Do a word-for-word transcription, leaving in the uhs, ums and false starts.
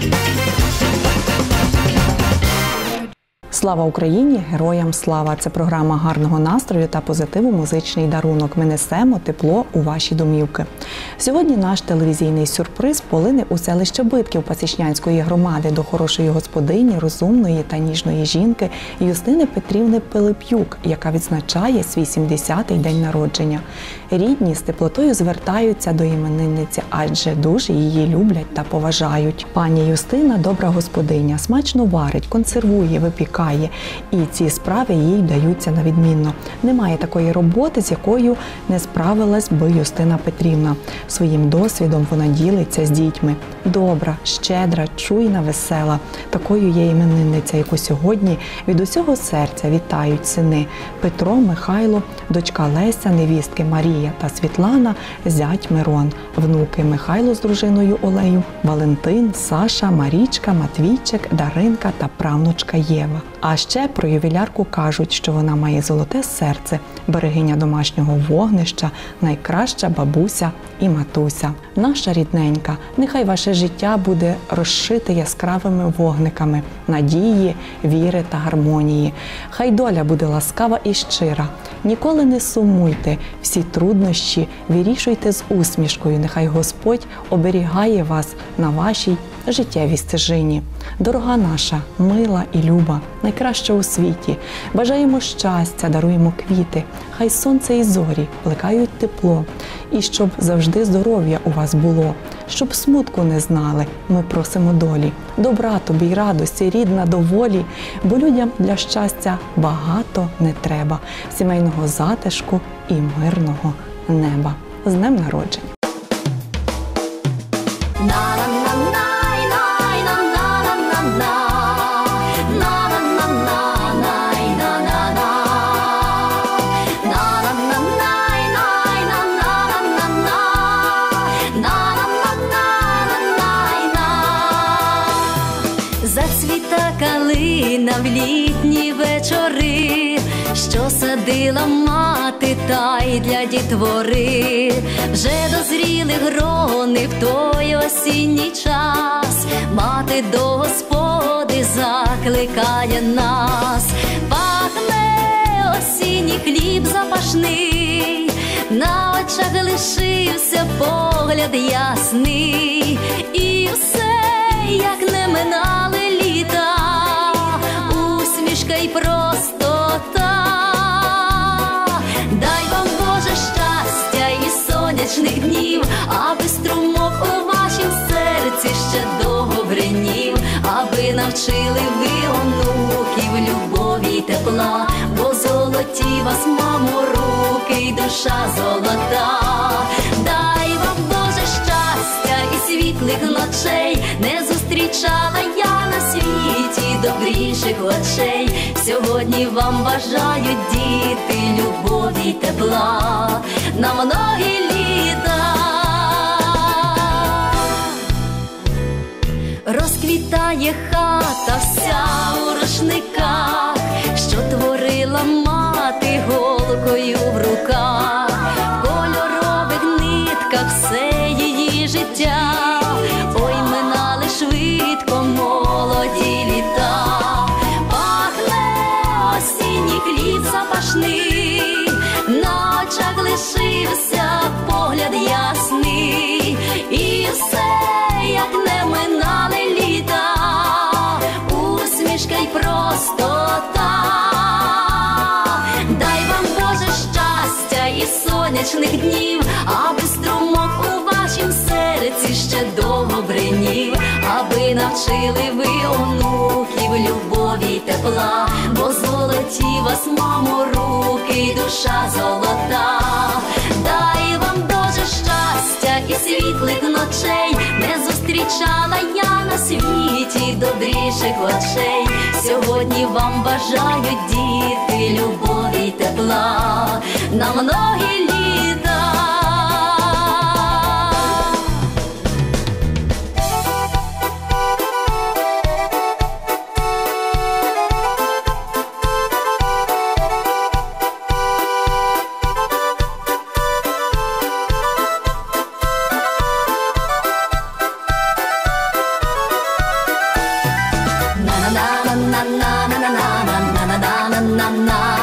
Слава Україні! Героям слава! Це програма гарного настрою та позитиву «Музичний дарунок». Ми несемо тепло у ваші домівки. Сьогодні наш телевізійний сюрприз полине у селище Битків Пасічнянської громади до хорошої господині, розумної та ніжної жінки Юстини Петрівни Пилип'юк, яка відзначає свій сімдесятий день народження. Рідні з теплотою звертаються до іменинниці, адже дуже її люблять та поважають. Пані Юстина – добра господиня, смачно варить, консервує, випікає. І ці справи їй вдаються на відмінно. Немає такої роботи, з якою не справилась би Юстина Петрівна. Своїм досвідом вона ділиться з дітьми. Добра, щедра, чуйна, весела. Такою є іменинниця, яку сьогодні від усього серця вітають сини Петро, Михайло, дочка Леся, невістки Марія та Світлана, зять Мирон, внуки Михайло з дружиною Олею, Валентин, Саша, Марічка, Матвійчик, Даринка та правнучка Єва. А ще про ювілярку кажуть, що вона має золоте серце, берегиня домашнього вогнища, найкраща бабуся і матуся. Наша рідненька, нехай ваше життя буде розшите яскравими вогниками надії, віри та гармонії. Хай доля буде ласкава і щира. Ніколи не сумуйте, всі труднощі вирішуйте з усмішкою. Нехай Господь оберігає вас на вашій життєвій стежині. Дорога наша, мила і люба, найкраща у світі. Бажаємо щастя, даруємо квіти. Хай сонце і зорі плекають тепло. І щоб завжди здоров'я у вас було. Щоб смутку не знали, ми просимо долі. Добра тобі й радості, рідна доволі. Бо людям для щастя багато не треба. Сімейного затишку і мирного неба. З днем народження! Зацвіта калина в літні вечори, що садила мати та й для дітвори. Вже дозріли грони в той осінній час, мати до Господи закликає нас. Пахне осінній хліб запашний, на очах лишився погляд ясний. І все, як не минали літа, усмішка й простота. Дай вам, Боже, щастя і сонячних днів, аби струмок у вашім серці ще довго бринів, аби навчили ви онуків любові й тепла, бо золоті вас, мамо, руки й душа золота. Дай вам, Боже, щастя і світлих ночей, не зустрічала я на світі добріших очей. Сьогодні вам бажають діти любові й тепла на многі літа. Розквітає хата вся у рушниках, що творила мати голкою в руках. В кольорових нитках все її життя, ой, минали швидко молоді літа. Пахне осінній хліб запашний, на очах лишився погляд ясний. І все, як не минали літа, усмішка й простота. Дай вам, Боже, щастя і сонячних днів, аби струмок у вашім серці ще довго бринів, аби навчили ви онуків любові й тепла, бо золоті вас, мамо, руки й душа золота. Дай вам, Боже, щастя і світлих ночей, не зустрічала я на світі добріших очей. Сьогодні вам бажають діти любові й тепла на многі літа. на